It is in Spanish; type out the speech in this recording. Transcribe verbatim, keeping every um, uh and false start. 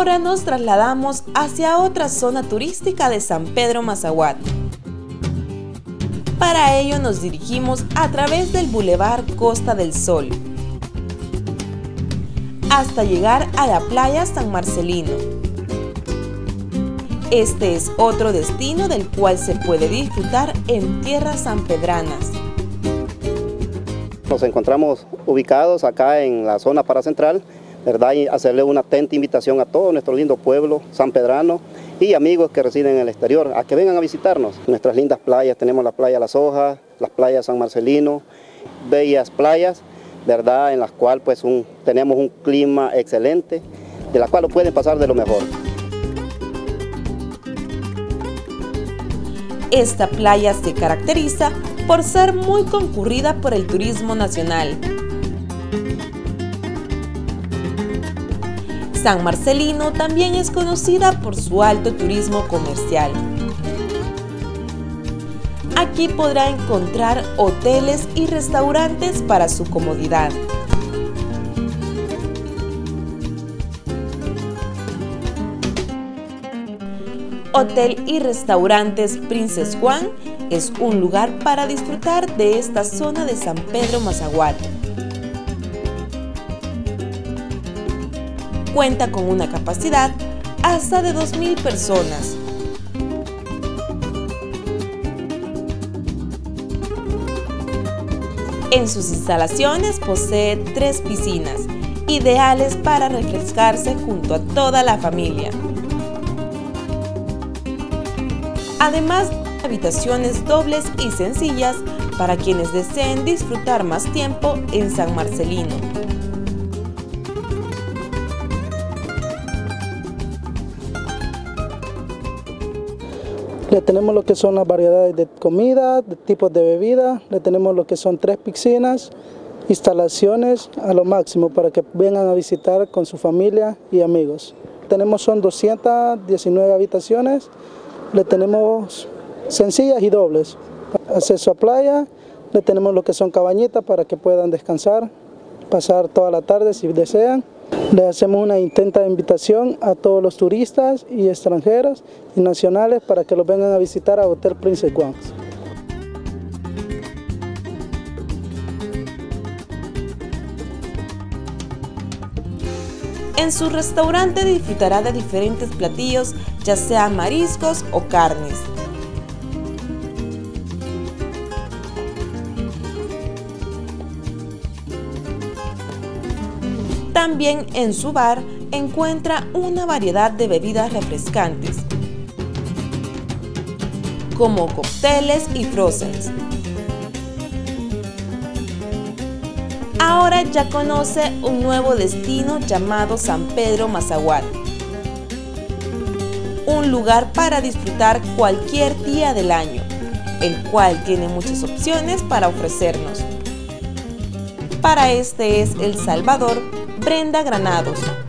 Ahora nos trasladamos hacia otra zona turística de San Pedro Mazahuat. Para ello nos dirigimos a través del Boulevard Costa del Sol hasta llegar a la playa San Marcelino. Este es otro destino del cual se puede disfrutar en tierras sanpedranas. Nos encontramos ubicados acá en la zona paracentral, ¿verdad? Y hacerle una atenta invitación a todo nuestro lindo pueblo sanpedrano y amigos que residen en el exterior a que vengan a visitarnos. Nuestras lindas playas, tenemos la playa Las Hojas, las playas San Marcelino, bellas playas, ¿verdad? En las cuales pues, un, tenemos un clima excelente, de la cual lo pueden pasar de lo mejor. Esta playa se caracteriza por ser muy concurrida por el turismo nacional. San Marcelino también es conocida por su alto turismo comercial. Aquí podrá encontrar hoteles y restaurantes para su comodidad. Hotel y Restaurantes Princess Juan es un lugar para disfrutar de esta zona de San Pedro Mazahuat. Cuenta con una capacidad hasta de dos mil personas. En sus instalaciones posee tres piscinas, ideales para refrescarse junto a toda la familia. Además, habitaciones dobles y sencillas para quienes deseen disfrutar más tiempo en San Marcelino. Le tenemos lo que son las variedades de comida, de tipos de bebida, le tenemos lo que son tres piscinas, instalaciones a lo máximo para que vengan a visitar con su familia y amigos. Tenemos son doscientas diecinueve habitaciones, le tenemos sencillas y dobles. Acceso a playa, le tenemos lo que son cabañitas para que puedan descansar, pasar toda la tarde si desean. Le hacemos una intenta invitación a todos los turistas y extranjeros y nacionales para que los vengan a visitar a Hotel Princess Juan. En su restaurante disfrutará de diferentes platillos, ya sean mariscos o carnes. También en su bar encuentra una variedad de bebidas refrescantes, como cócteles y frozens. Ahora ya conoce un nuevo destino llamado San Pedro Mazahuat, un lugar para disfrutar cualquier día del año, el cual tiene muchas opciones para ofrecernos. Para este es El Salvador, Brenda Granados.